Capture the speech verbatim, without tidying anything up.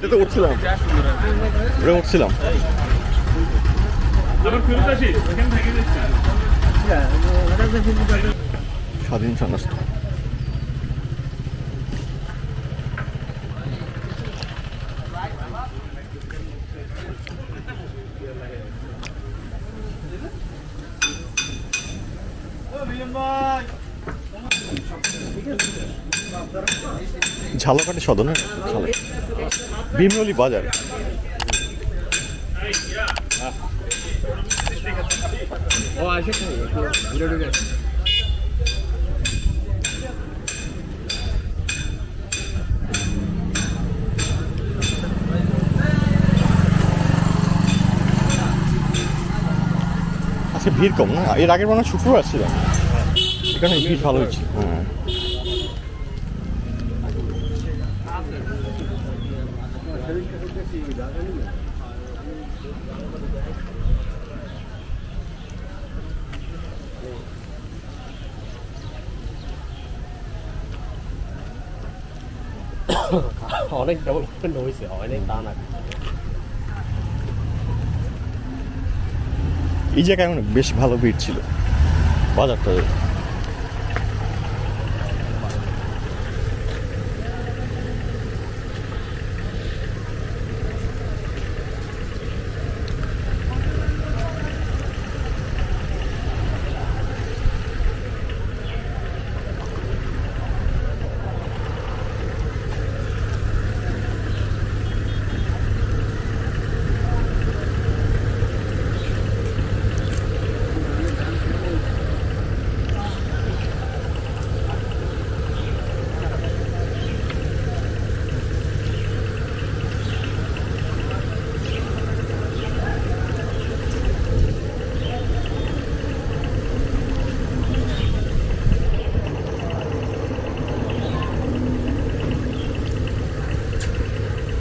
এটাতে উঠছিলাম এটা উঠছিলাম স্বাধীন সংস্থা ঝালকাঠি সদর না ভীমরুলি বাজার আচ্ছা ভিড় কম না এর আগের মনে শুক্রবার আসছিলাম এখানে ভিড় ভালো হচ্ছে হ্যাঁ অনেক ডেভেলপমেন্ট হয়েছে অনেক তা না এই জায়গায় বেশ ভালো ভিড় ছিল বাজারটা